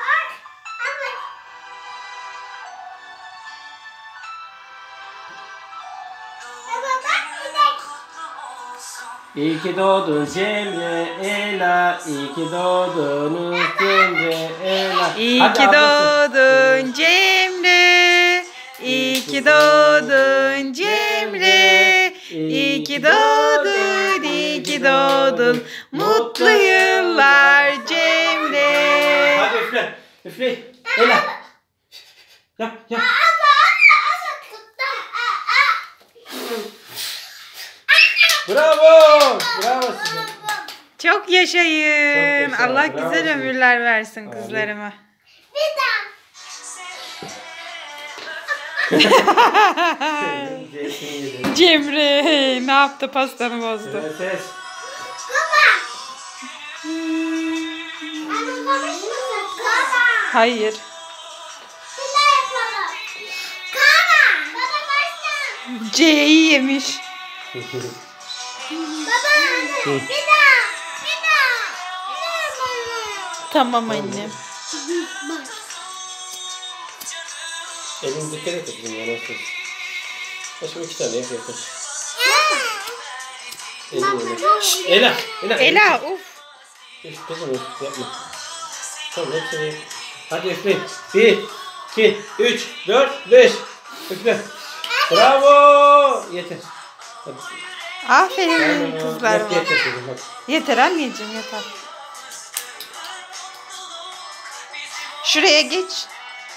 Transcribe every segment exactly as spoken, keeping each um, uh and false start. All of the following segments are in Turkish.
İyi ki doğdun Cemre Ela, iyi ki doğdunuz Cemre Ela. İyi Hadi ki ablası. doğdun Cemre, iyi ki doğdun Cemre, iyi ki doğdun, iyi ki doğdun, mutlu yıllar Cemre. Hadi üfle, üfle. Ela. Yap, yap. Bravo, bravo size. Çok yaşayın. Çok yaşa, Allah bravo güzel size. ömürler versin Amin. kızlarıma. Cemre ne yaptı, pastanı bozdu. Evet, evet. Hayır. C'yi yemiş. Tamam annem. Elini dikkat et kızım ya, nasıl? Başka iki tane yap yeter. Elini Ela, Ela. Ela uf. Üf, kızım üf, yapma. Tamam hepsini. Hadi üfleyin. Bir, iki, üç, dört, beş. Üfle. Bravo. Yeter. Hadi. Aferin Bak, kızlarıma. yeter kızım bak. Yeter anneciğim, yeter. Şuraya geç.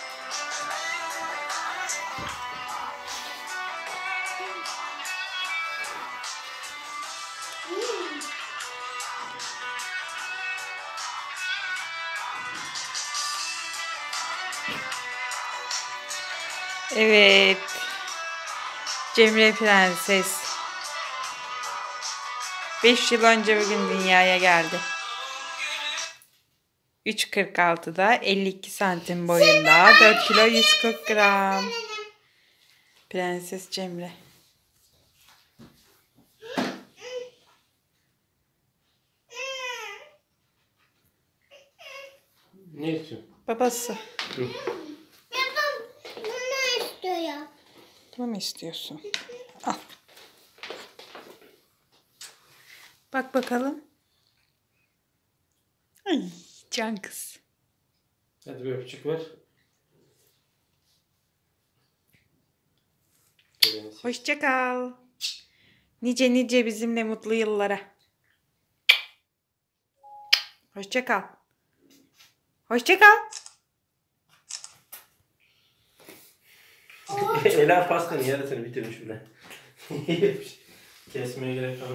Evet. Cemre Prenses. beş yıl önce bugün dünyaya geldi. üç kırk altıda elli iki santim boyunda, dört kilo yüz kırk gram. Prenses Cemre. Ne istiyorsun? Babası. Hı. Bunu mu istiyorsun? Al. Bak bakalım. Ay, can kız. Hadi bir öpücük ver. Hoşça kal. Nice nice bizimle mutlu yıllara. Hoşça kal. Hoşça kal. Ela pastanın yarısını bitirmiş bile. Kesmeye gerek kalmadı.